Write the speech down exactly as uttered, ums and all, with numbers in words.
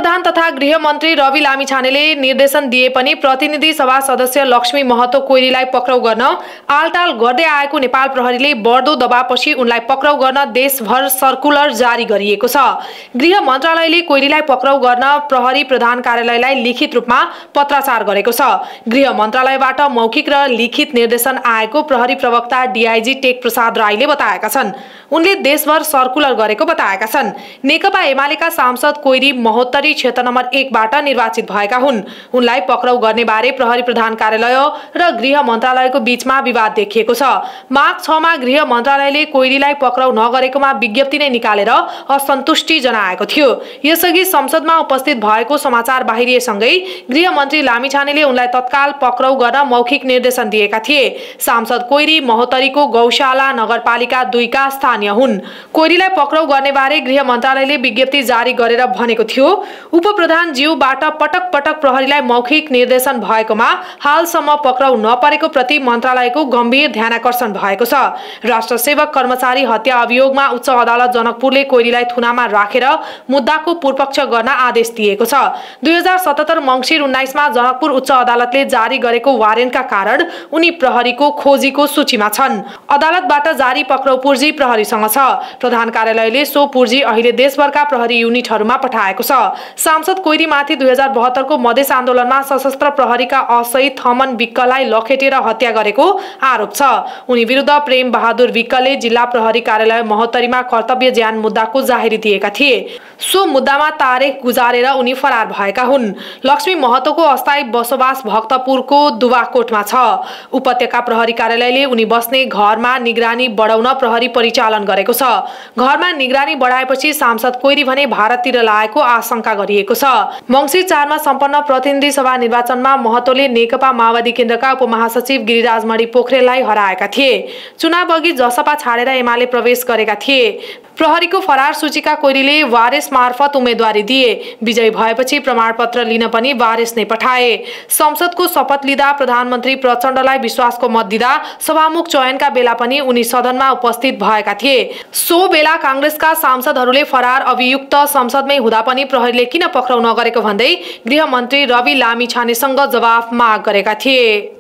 उपप्रधान तथा गृहमन्त्री रवि लामिछानेले निर्देशन दिए पनि प्रतिनिधि सभा सदस्य लक्ष्मी महतो कोइरीलाई पक्राउ गर्न आलटाल गर्दै आएको नेपाल प्रहरीले बढ्दो दबावपछि उनलाई पक्राउ गर्न देशभर सर्कुलर जारी गरिएको छ। गृह मन्त्रालयले कोइरीलाई पक्राउ गर्न प्रहरी प्रधान कार्यालयलाई लिखित रूपमा पत्राचार गरेको छ। गृह मन्त्रालयबाट मौखिक र लिखित निर्देशन आएको प्रहरी प्रवक्ता डीआईजी टेक प्रसाद राईले बताएका छन्। उनले देशभर सर्कुलर गरेको बताएका छन्। नेकपा एमालेका सांसद कोइरी महोत्तरी क्षेत्र नम्बर एक बाट निर्वाचित भएका हुन्। उनलाई पक्राउ गर्ने बारे प्रहरी प्रधान कार्यालय र गृह मन्त्रालयको बीचमा विवाद देखिएको छ। माघ छ मा गृह मन्त्रालयले कोइरीलाई पक्राउ नगरेकोमा विज्ञप्ति नै निकालेर असन्तुष्टि जनाएको थियो। यसअघि संसदमा उपस्थित भएको समाचार बाहिरिएसँगै गृह मन्त्री लामिछानेले उनलाई तत्काल पक्राउ गर्न मौखिक निर्देशन दिएका थिए। सांसद कोइरी महोत्तरीको गौशाला नगरपालिका दुई का स्थानीय हुन्। कोइरीलाई पक्राउ गर्ने बारे गृह मन्त्रालयले विज्ञप्ति जारी गरेर भनेको थियो। उपप्रधान ज्यूबाट पटक पटक प्रहरीलाई मौखिक निर्देशन भएकोमा हालसम्म पक्राउ नपरेको प्रति मन्त्रालयको गम्भीर ध्यानाकर्षण भएको छ। राष्ट्र सेवक कर्मचारी हत्या अभियोगमा उच्च अदालत जनकपुरले कोइरीलाई थुनामा राखेर मुद्दाको पूर्वपक्ष गर्न आदेश दिएको छ। दुई हजार सतहत्तर मङ्सिर उन्नाइस मा जनकपुर उच्च अदालतले जारी गरेको वारेन्टका कारण उनी प्रहरीको खोजीको सूचीमा छन्। अदालतबाट जारी पक्राउ पूर्जी प्रहरीसँग छ। प्रधान कार्यालयले सो पूर्जी अहिले देशभरका प्रहरी युनिटहरूमा पठाएको छ। सांसद कोइरीमाथि दुई हजार बहत्तर को मधेस आन्दोलनमा सशस्त्र प्रहरीका असही थमन विक्कलाई लखेटेर हत्या गरेको आरोप छ। उनी विरुद्ध प्रेम बहादुर विक्कले जिल्ला प्रहरी कार्यालय महोत्तरीमा कर्तव्य ज्यान मुद्दाको जाहेरी दिएका थिए। सो मुद्दामा तारिख गुजारेर उनी फरार भएका हुन्। लक्ष्मी महतोको अस्थायी बसोबास भक्तपुरको दुवाकोटमा छ। उपत्यका प्रहरी कार्यालयले उनी बस्ने घरमा निगरानी बढाउन प्रहरी परिचालन गरेको छ। घरमा निगरानी बढाएपछि सांसद कोइरी भने भारततिर लागेको आशंका गरिएको छ। मङ्सिर चार मा सम्पन्न प्रतिनिधि सभा निर्वाचनमा महतोले नेकपा माओवादी केन्द्रका उपमहासचिव गिरिराज मणि पोखरेललाई हराएका थिए। चुनाव अघि जसपा छाडेर एमाले प्रवेश गरेका थिए। प्रहरीको फरार सूचीका कोइरीले वारेस मार्फत उम्मेदवारी दिए। विजयी भएपछि प्रमाणपत्र लिन पनि वारेस नै पठाए। संसदको शपथ लिँदा प्रधानमन्त्री प्रचण्डलाई विश्वासको मत दिँदा सभामुख चयनका बेला पनि उनी सदनमा उपस्थित भएका थिए। सो बेला कांग्रेसका सांसदहरूले फरार अभियुक्त संसदमै हुँदा पनि प्रहरीले किन पक्राउ नगरेको भन्दै गृहमन्त्री रवि लामिछानेसँग जवाफ माग गरेका थिए।